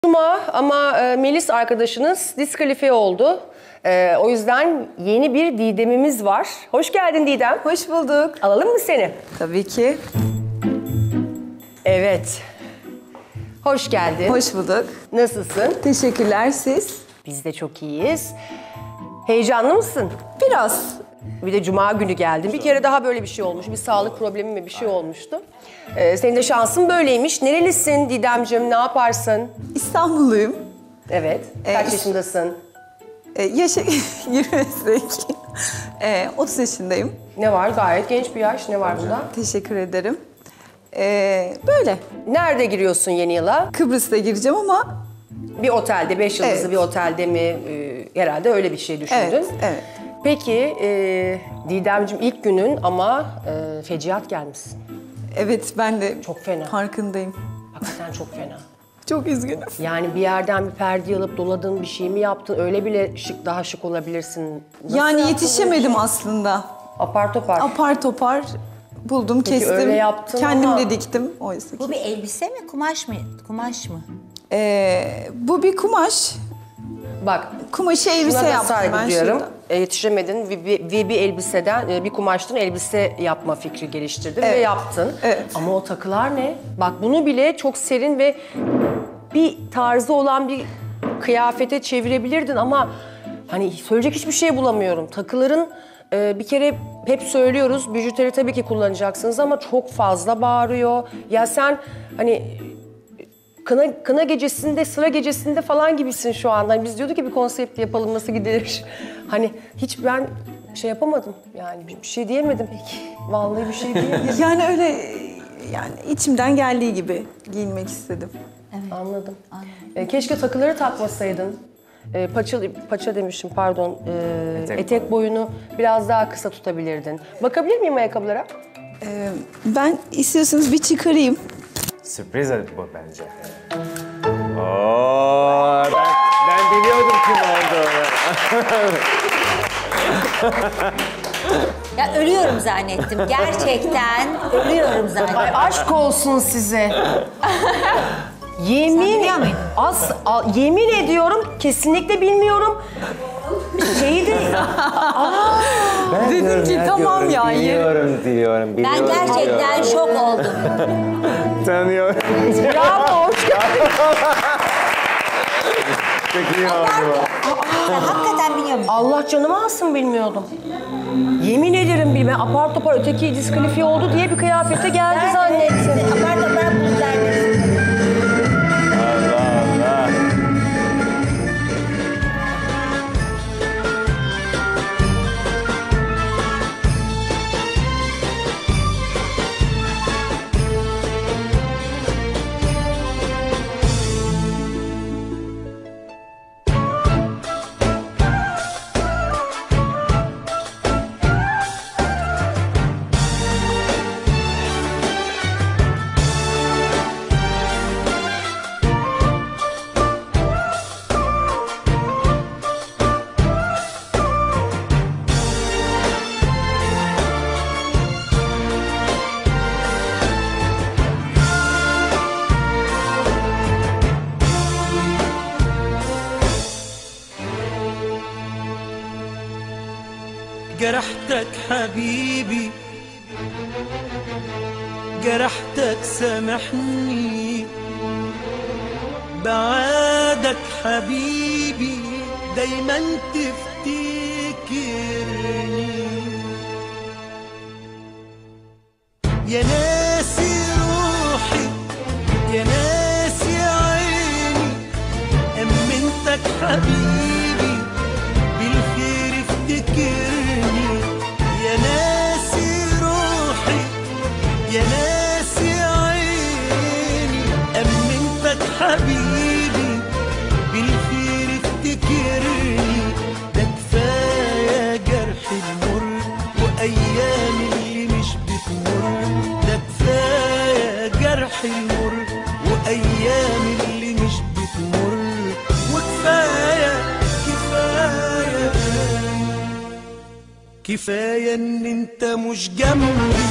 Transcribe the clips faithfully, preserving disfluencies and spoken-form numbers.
Cuma ama e, Melis arkadaşınız diskalifiye oldu. E, o yüzden yeni bir Didem'imiz var. Hoş geldin Didem. Hoş bulduk. Alalım mı seni? Tabii ki. Evet. Hoş geldin. Hoş bulduk. Nasılsın? Teşekkürler, siz? Biz de çok iyiyiz. Heyecanlı mısın? Biraz. Bir de Cuma günü geldin. Bir kere daha böyle bir şey olmuş. Bir sağlık problemi mi bir şey olmuştu. Ee, senin de şansın böyleymiş. Nerelisin Didemciğim? Ne yaparsın? İstanbulluyum. Evet. Kaç Ee, yaşındasın? Ee, yaşı yirmi sekiz. Ee, otuz yaşındayım. Ne var? Gayet genç bir yaş. Ne var bunda? Teşekkür ederim. Ee, böyle. Nerede giriyorsun yeni yıla? Kıbrıs'ta gireceğim ama... Bir otelde, beş yıldızlı Evet. bir otelde mi? Ee, herhalde öyle bir şey düşündün. Evet, evet. Peki e, Didemciğim ilk günün ama e, feciat gelmişsin. Evet, ben de Çok fena. farkındayım. Hakikaten çok fena. Çok üzgünüm. Yani bir yerden bir perde alıp doladın, bir şey mi yaptın? Öyle bile şık, daha şık olabilirsin. Nasıl Yani yaptın yetişemedim bunu? aslında. Apar topar. Apar topar buldum, Peki kestim. öyle yaptın Kendim ama- de diktim oysa ki. Bu bir elbise mi, kumaş mı? Kumaş mı? Ee, bu bir kumaş. Bak, Kumaşı elbise buna da yaptım saygı ben duyarım. şurada. E, yetişemedin ve bir, ve bir elbiseden, e, bir kumaştan elbise yapma fikri geliştirdin Evet. ve yaptın. Evet. Ama o takılar ne? Bak bunu bile çok serin ve bir tarzı olan bir kıyafete çevirebilirdin ama hani söyleyecek hiçbir şey bulamıyorum. Takıların e, bir kere hep söylüyoruz, bijuteri tabii ki kullanacaksınız ama çok fazla bağırıyor. Ya sen hani kına, kına gecesinde, sıra gecesinde falan gibisin şu anda. Hani biz diyorduk ki bir konsept yapalım, nasıl gidilir? Hani hiç ben şey yapamadım yani bir, bir şey diyemedim peki. Vallahi bir şey diyemedim. Yani öyle, yani içimden geldiği gibi giyinmek istedim. Anladım. E, keşke takıları takmasaydın. E, paça, paça demişim pardon. E, etek, Etek boyunu biraz daha kısa tutabilirdin. Bakabilir miyim ayakkabılara? Ee, ben istiyorsanız bir çıkarayım. Sürpriz bu bence. Oo, ben, ben biliyordum kim olduğunu. Ya ölüyorum zannettim. Gerçekten ölüyorum zannettim. Ay aşk olsun size. Yemin biliyor muydun? as a- yemin ediyorum kesinlikle bilmiyorum. Şeyi de Ben Dedim diyorum ki, tamam diyorum, ya, Biliyorum, biliyorum, biliyorum. Ben gerçekten şok oldum. Tanıyorum. bravo hoş geldin. Çok iyi oldu bu. Sen hakikaten biliyor musun? Allah canımı alsın bilmiyordum. Yemin ederim bilmem apar topar öteki diskalifiye oldu diye bir kıyafete geldi zannettim. Apar topar bunu zannettim. Allah Allah. جرحتك حبيبي جرحتك سامحني بعادك حبيبي دايما تفتكرني يا ناسي روحي يا ناسي عيني أمنتك حبيبي بالخير افتكرني يا ناسي روحي يا ناسي عيني أمنتك حبيبي بالخير افتكرني ده كفاية جرح المر وأيام اللي مش بتمر ده كفاية جرح المر وأيام اللي مش بتمر وكفاية كفاية كفاية ان انت مش جنبي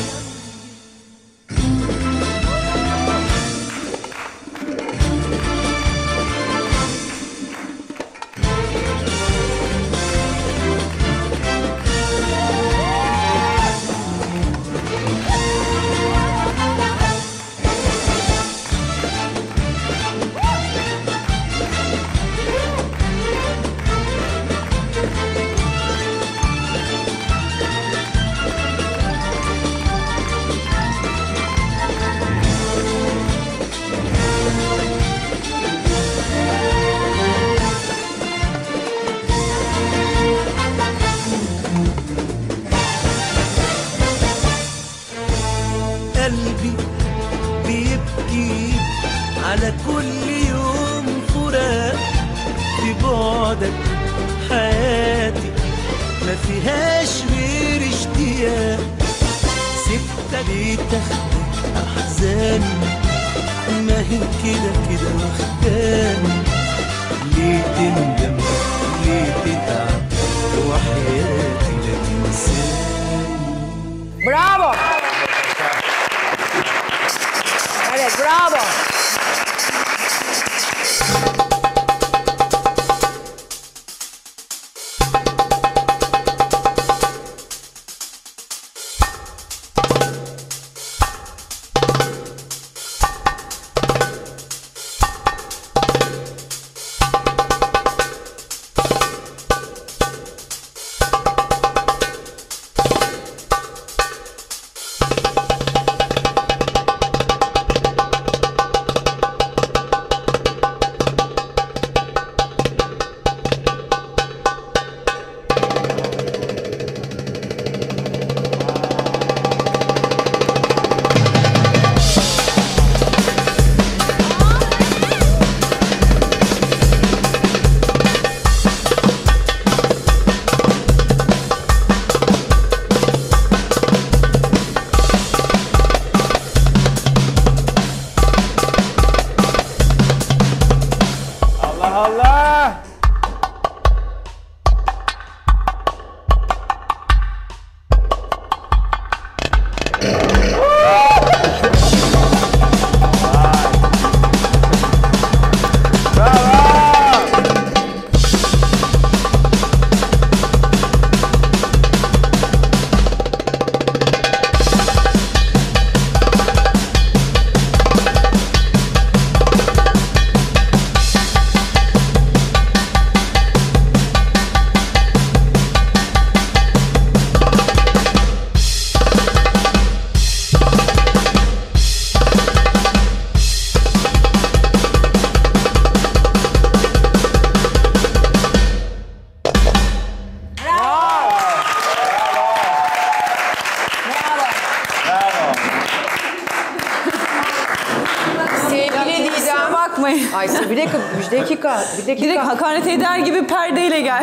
بعدك حياتي ما فيهاش غير اشتياق. سبتك ليه تاخدك احزاني ما هي كده كده واخداني. ليه تندم ليه تتعب وحياتي لا تنساني. Bravo. Evet, bravo. Allah! Sevgili Didem. Bakmayın. Ay bir dakika, bir dakika, bir dakika. Direkt hakaret eder gibi perdeyle gel.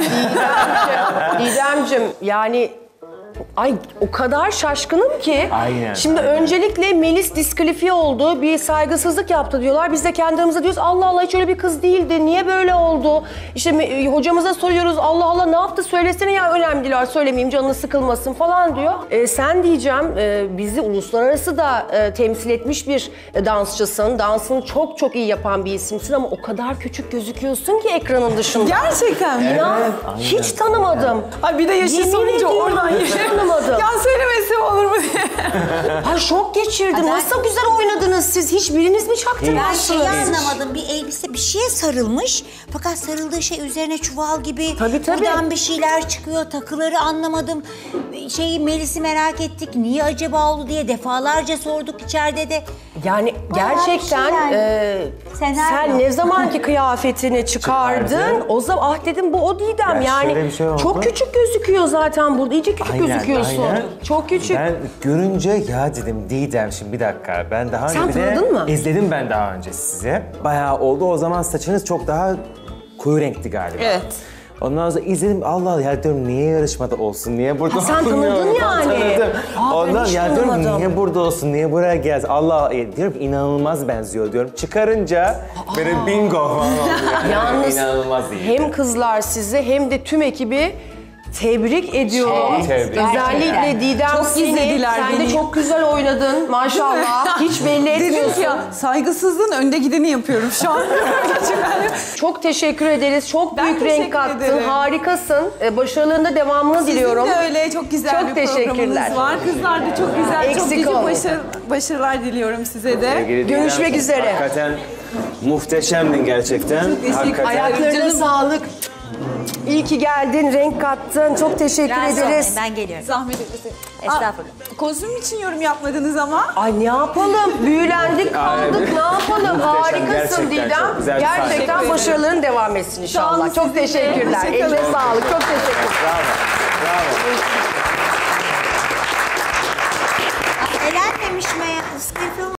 Didemciğim, yani ay o kadar şaşkınım ki. Aynen, Şimdi aynen. öncelikle Melis diskalifiye oldu, bir saygısızlık yaptı diyorlar. Biz de kendimize diyoruz Allah Allah hiç öyle bir kız değildi, niye böyle oldu? İşte me- hocamıza soruyoruz Allah Allah ne yaptı söylesene ya önemli değil söylemeyeyim canını sıkılmasın falan diyor. E, sen diyeceğim e, bizi uluslararası da e, temsil etmiş bir e, dansçısın. Dansını çok çok iyi yapan bir isimsin ama o kadar küçük gözüküyorsun ki ekranın dışında. Gerçekten mi? İnan hiç tanımadım. Ay bir de yaşı Yemin sorunca ediyorum, oradan hiç yaşa. tanımadım. Ya söylemesem olur mu diye. Ay şok geçirdim. Nasıl güzel oynadınız siz. Hiçbiriniz mi Ben çaktırmazsınız? şeyi anlamadım. Bir elbise bir şeye sarılmış. Fakat sarıldığı şey üzerine çuval gibi. Tabii, tabii. Buradan bir şeyler çıkıyor. Takıları anlamadım. Şeyi Melis'i merak ettik. Niye acaba oldu diye defalarca sorduk içeride de. Yani Bayağı gerçekten bir şey yani. e, Senaryo. sen ne zamanki kıyafetini çıkardın Çıkardı. o zaman ah dedim bu o Didem Ya yani şöyle bir şey oldu. çok küçük gözüküyor zaten burada iyice küçük Aynen, gözüküyorsun. aynen. Çok küçük. Ben görünce ya dedim Didem şimdi bir dakika. Ben daha önce Sen bir de tanıdın mı? izledim ben daha önce sizi. Bayağı oldu o zaman saçınız çok daha koyu renkti galiba. Evet. Ondan sonra izledim Allah Allah ya diyorum niye yarışmada olsun niye burada Ha, sen olsun tanıdın diyorum. yani. Tanıdım. Aa, ben Ondan hiç ya diyorum tanımadım. niye burada olsun niye buraya gelsin Allah e, diyorum ki inanılmaz benziyor diyorum. Çıkarınca böyle bingo falan oldu yani. Yalnız İnanılmaz iyi. hem kızlar sizi hem de tüm ekibi tebrik ediyorum. Çok tebrik. Özellikle Gerçekten. Didem Çok seni, izlediler sen de beni. çok güzel oynadın maşallah. Hiç belli Dedim etmiyorsun. ki ya saygısızlığın önde gideni yapıyorum şu an. Çok teşekkür ederiz. Çok Ben büyük teşekkür renk kattın. ederim. Harikasın. Ee, Başarılarında devamını diliyorum. Sizin de öyle çok güzel Çok bir teşekkürler. programınız var. Kızlar da çok güzel, Eksik çok nice olmayın. başarı, başarılar diliyorum size de. Sevgili Görüşmek Didem, üzere. Hakikaten muhteşemdin gerçekten. teşekkür Hakikaten. Ayaklarına Canım. sağlık. İyi ki geldin, renk kattın. Çok teşekkür Ben, ederiz. ben geliyorum. Zahmet etmesin. Estağfurullah. Aa, kostüm için yorum yapmadınız ama. Ay ne yapalım? Büyülendik, kaldık. Aynen. Ne yapalım? Muhteşem, Harikasın gerçekten Didem. çok güzel bir sahne. Gerçekten Teşekkür başarıların devam etsin Sağ olun inşallah. Çok sizin de. teşekkürler. Hoşça kalın. Eline sağlık. Çok teşekkürler. Bravo. Bravo. Elenmemiş mi ya? Eski film